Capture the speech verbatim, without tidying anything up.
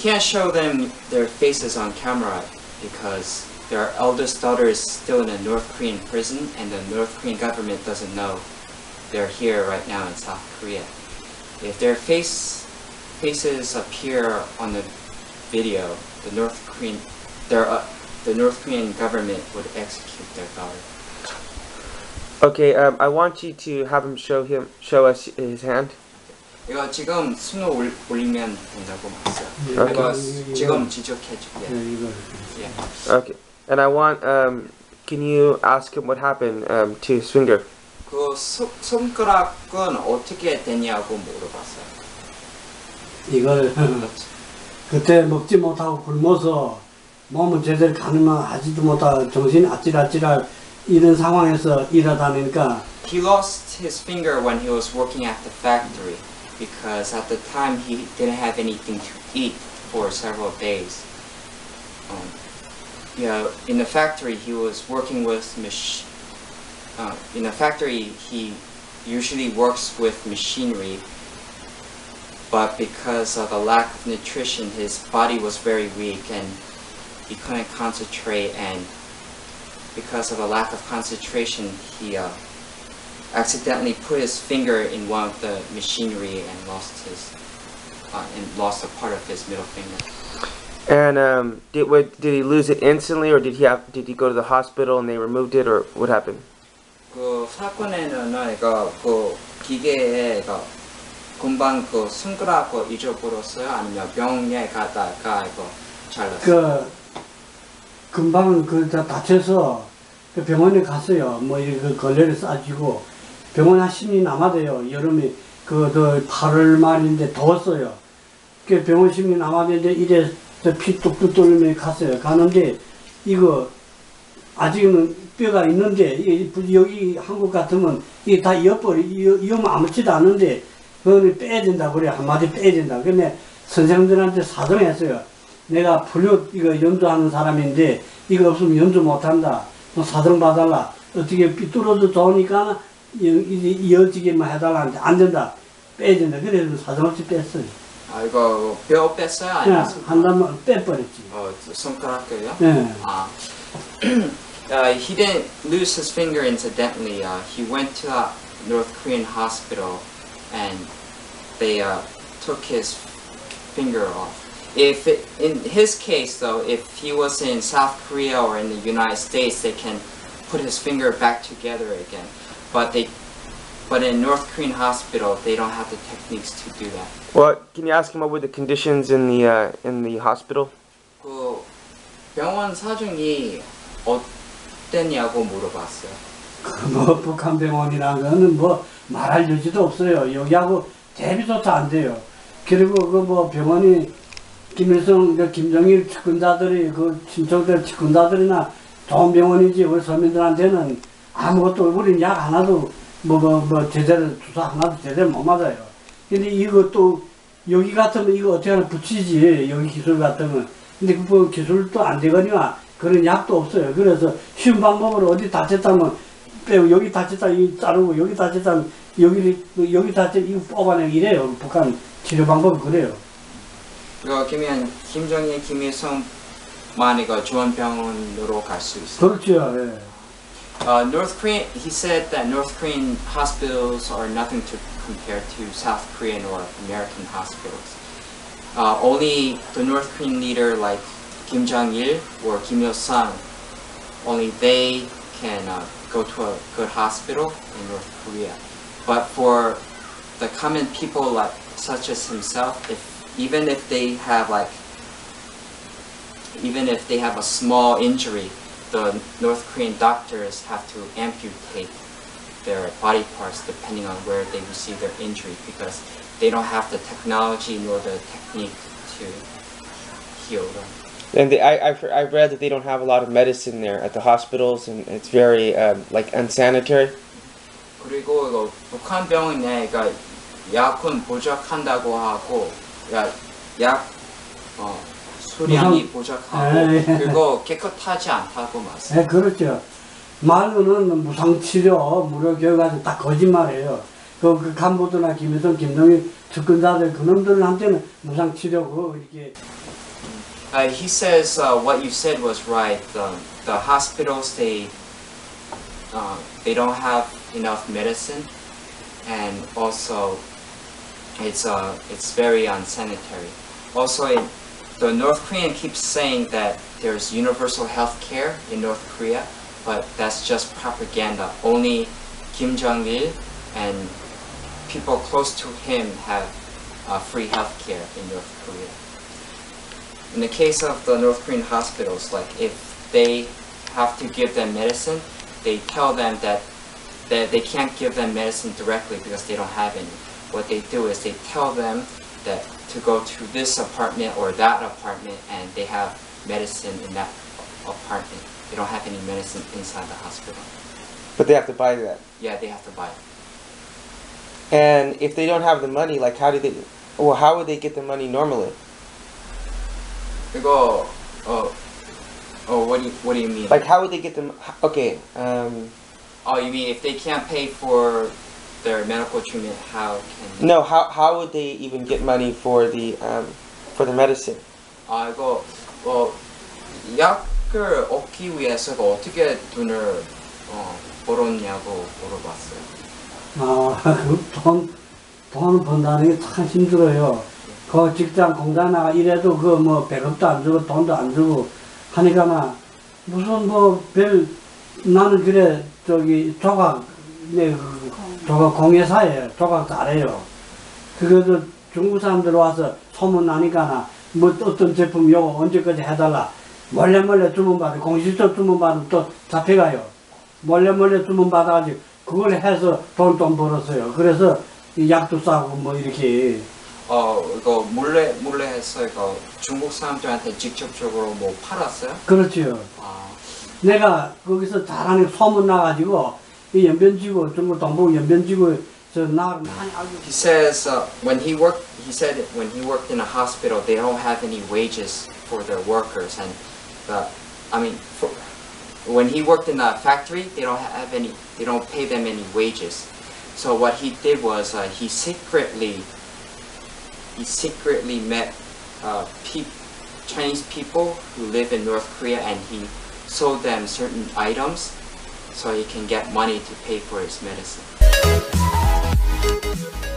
can't show them their faces on camera because their eldest daughter is still in a North Korean prison and the North Korean government doesn't know they're here right now in South Korea. If their face faces appear on the video, the North Korean their uh, the North Korean government would execute their daughter. Okay, um, I want you to have him show him show us his hand. 이거 지금 손을 올, 올리면 된다고 봤어요. Okay. 이거 지금 지적해줄게. Yeah. Okay. And I want um, can you ask him what happened um, to his finger? 그 손, 손가락은 어떻게 됐냐고 물어봤어요. 이걸 그때 먹지 못하고 굶어서 몸은 제대로 가늠하지도 못하고 정신이 아찔아찔할 이런 상황에서 일하다니까. He lost his finger when he was working at the factory because at the time he didn't have anything to eat for several days. Um, yeah, in the factory he was working with mach uh, in the factory he usually works with machinery, but because of the lack of nutrition his body was very weak and he couldn't concentrate, and because of a lack of concentration he uh, accidentally put his finger in one of the machinery and lost his uh, and lost a part of his middle finger. And um, did what, did he lose it instantly, or did he have did he go to the hospital and they removed it, or what happened? 그 사건에는 이거 그 기계에 이거 금방 그 손가락 잊어버렸어요, 아니면 병원에 가다가 이거 잘랐어요. 그 금방 그 다쳐서 그 병원에 갔어요. 뭐 이렇게 걸레를 싸지고 병원 한 십 일 남아돼요. 여름에 그더 팔월 말인데 더웠어요. 그 병원 십 일 남아되는데 이래 피 뚝뚝 떨리며 갔어요. 가는데 이거 아직은 뼈가 있는데 여기 한국 같으면 이게 다 이어버리 이어면 아무렇지도 않은데 그거를 빼야 된다 그래. 한마디 빼야 된다. 근데 선생님들한테 사정했어요. 내가 불교 이거 연주하는 사람인데 이거 없으면 연주 못한다. 사정 봐달라. 어떻게 삐뚤어도 좋으니까 이어지게만 해달라는데 안 된다. 빼야 된다. 그래서 사정 없이 뺐어요. 아 이거 뼈 뺐어요? 아니면 네, 한다면 빼버렸지. 어 손가락을요? 네. 아. uh, he didn't lose his finger incidentally. Uh, he went to a North Korean hospital and they uh, took his finger off. If it, in his case though, if he was in South Korea or in the United States, they can put his finger back together again. But they, but in North Korean hospital, they don't have the techniques to do that. Well, can you ask him what were the conditions in the uh, in the hospital? 그 병원 사정이 어땠냐고 물어봤어요. 그 뭐 북한 병원이라는 거는 뭐 말할 여지도 없어요. 여기하고 대비조차 안 돼요. 그리고 그 뭐 병원이 김일성, 그 김정일 측근자들이 그 친척들 측근자들이나 좋은 병원이지 우리 서민들한테는 아무것도 우리는 약 하나도 뭐 뭐 뭐 제대로 주사 하나도 제대로 못 맞아요. 근데 이것도 여기 같으면 이거 어떻게 하나 붙이지 여기 기술 같으면. 근데 그 기술도 안 되거니와 그런 약도 없어요. 그래서 쉬운 방법으로 어디 다쳤다면 빼고 여기 다쳤다 이 자르고 여기 다쳤다면 여기 여기 다쳤 이거 뽑아내고 이래요. 북한 치료 방법은 그래요. 그러면 김정일, 김일성만 이거 좋은 병원으로 갈 수 있어요. 그렇죠. 예. Uh, North Korean, he said that North Korean hospitals are nothing to compare to South Korean or American hospitals. Uh, only the North Korean leader like Kim Jong-il or Kim Il-sung, only they can uh, go to a good hospital in North Korea. But for the common people like such as himself, if even if they have like, even if they have a small injury, the North Korean doctors have to amputate their body parts depending on where they receive their injury because they don't have the technology nor the technique to heal them. And they, I, I've, I've read that they don't have a lot of medicine there at the hospitals, and it's very um, like unsanitary. 그리고 이거 북한 병원에 그러니까 약은 부족한다고 하고 약, 약 어, 수량이 부족하고 그리고 깨끗하지 않다고 말씀. 네, 그렇죠. 말로는 무상치료, 무료교육까지 다 거짓말이에요. 그, 그 간부들나 김일성, 김동일 측근자들 그놈들한테는 무상 치료고 이렇게. Uh, he says uh, what you said was right. Um, the hospitals they uh, they don't have enough medicine, and also it's uh it's very unsanitary. Also, in, the North Korean keeps saying that there's universal health care in North Korea, but that's just propaganda. Only Kim Jong-il and people close to him have uh, free health care in North Korea. In the case of the North Korean hospitals, like if they have to give them medicine, they tell them that, that they can't give them medicine directly because they don't have any. What they do is they tell them that to go to this apartment or that apartment and they have medicine in that apartment. They don't have any medicine inside the hospital. But they have to buy that. Yeah, they have to buy it. And if they don't have the money, like how do they, well, how would they get the money normally? 이거 어, oh, what do you what do you mean? Like how would they get them? Okay. Um, oh, you mean if they can't pay for their medical treatment, how can? no. How how would they even get money for the um, for the medicine? 아 이거 어 약을 얻기 위해서 이거 어떻게 돈을 어, 벌었냐고 물어봤어요. 아, 그 돈, 돈 번다는 게 참 힘들어요. 그 직장 공장 나가 이래도 그 뭐 배급도 안 주고 돈도 안 주고 하니까나 무슨 뭐 별 나는 그래 저기 조각 네 그 조각 공예사예요. 조각 잘해요. 그래도 중국 사람들 와서 소문 나니까나 뭐 어떤 제품 요거 언제까지 해달라 몰래 몰래 주문 받아 공식적 주문 받으면 또 잡혀가요. 몰래 몰래 주문 받아가지고 그걸 해서 돈 좀 벌었어요. 그래서 이 약도 싸고 뭐 이렇게. 어 이거 몰래 몰래 해서 이거 중국 사람들한테 직접적으로 뭐 팔았어요? 그렇지요. 아, 내가 거기서 잘하는 소문 나가지고 이 연변지구 중국 동북 연변지구 저 나 많이 알고. he says uh, when he worked, he said when he worked in a hospital, they don't have any wages for their workers, and uh, I mean, for, when he worked in a factory, they don't have any, they don't pay them any wages. So what he did was uh, he secretly, he secretly met uh, pe Chinese people who live in North Korea, and he sold them certain items so he can get money to pay for his medicine.